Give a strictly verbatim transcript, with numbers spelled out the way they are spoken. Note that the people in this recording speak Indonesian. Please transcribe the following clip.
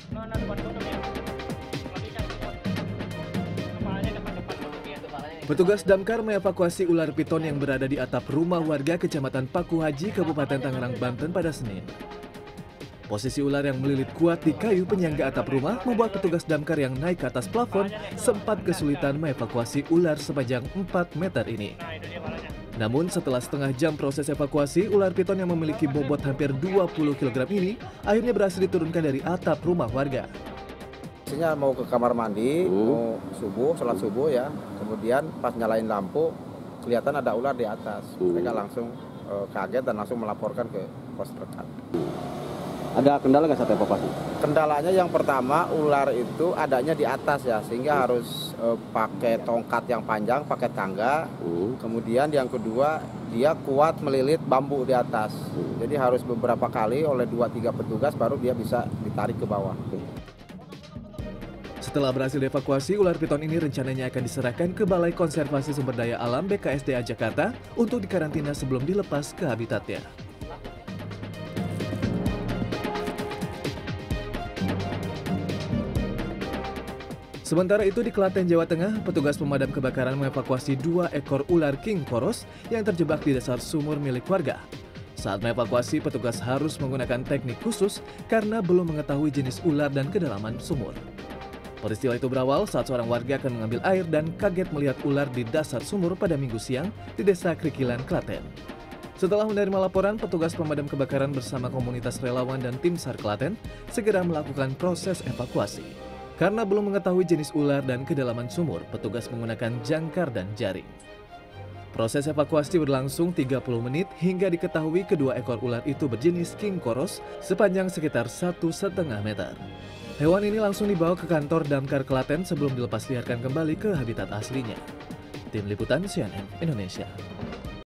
Petugas damkar mengevakuasi ular piton yang berada di atap rumah warga Kecamatan Paku Haji, Kabupaten Tangerang, Banten pada Senin. Posisi ular yang melilit kuat di kayu penyangga atap rumah membuat petugas damkar yang naik ke atas plafon sempat kesulitan mengevakuasi ular sepanjang empat meter ini. Namun setelah setengah jam proses evakuasi, ular piton yang memiliki bobot hampir dua puluh kilogram ini akhirnya berhasil diturunkan dari atap rumah warga. Pastinya mau ke kamar mandi, hmm. mau subuh, sholat subuh ya. Kemudian pas nyalain lampu, kelihatan ada ular di atas. Hmm. Mereka langsung uh, kaget dan langsung melaporkan ke pos terdekat. Ada kendala nggak saat evakuasi? Kendalanya yang pertama, ular itu adanya di atas ya, sehingga hmm. harus uh, pakai tongkat yang panjang, pakai tangga. Hmm. Kemudian yang kedua, dia kuat melilit bambu di atas. Hmm. Jadi harus beberapa kali oleh dua tiga petugas baru dia bisa ditarik ke bawah. Hmm. Setelah berhasil dievakuasi, ular piton ini rencananya akan diserahkan ke Balai Konservasi Sumber Daya Alam B K S D A Jakarta untuk dikarantina sebelum dilepas ke habitatnya. Sementara itu di Klaten, Jawa Tengah, petugas pemadam kebakaran mengevakuasi dua ekor ular king koros yang terjebak di dasar sumur milik warga. Saat mengevakuasi, petugas harus menggunakan teknik khusus karena belum mengetahui jenis ular dan kedalaman sumur. Peristiwa itu berawal saat seorang warga akan mengambil air dan kaget melihat ular di dasar sumur pada Minggu siang di Desa Krikilan, Klaten. Setelah menerima laporan, petugas pemadam kebakaran bersama komunitas relawan dan tim SAR Klaten segera melakukan proses evakuasi. Karena belum mengetahui jenis ular dan kedalaman sumur, petugas menggunakan jangkar dan jaring. Proses evakuasi berlangsung tiga puluh menit hingga diketahui kedua ekor ular itu berjenis king koros sepanjang sekitar satu setengah meter. Hewan ini langsung dibawa ke kantor damkar Klaten sebelum dilepas liarkan kembali ke habitat aslinya. Tim Liputan C N N Indonesia.